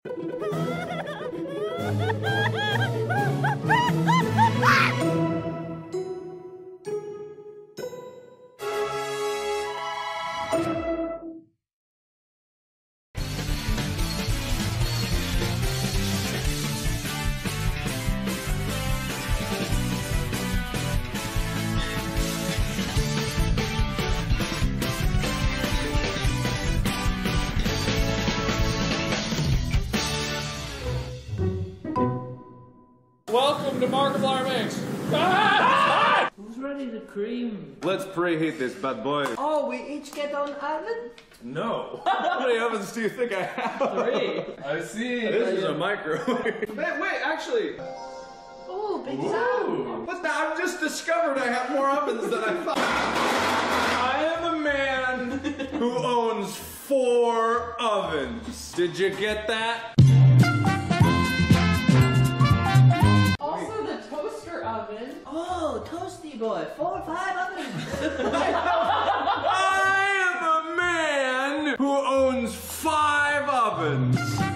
Welcome to Markipiler Mix. Who's ready to cream? Let's preheat this bad boy. Oh, we each get on oven? No. How many ovens do you think I have? 3. I see. This is a microwave. Wait, actually. Oh, big sound. What's that? I've just discovered I have more ovens than I thought. I am a man who owns 4 ovens. Did you get that? Also the toaster oven. Oh, toasty boy. 4 or 5 ovens. I am a man who owns 5 ovens.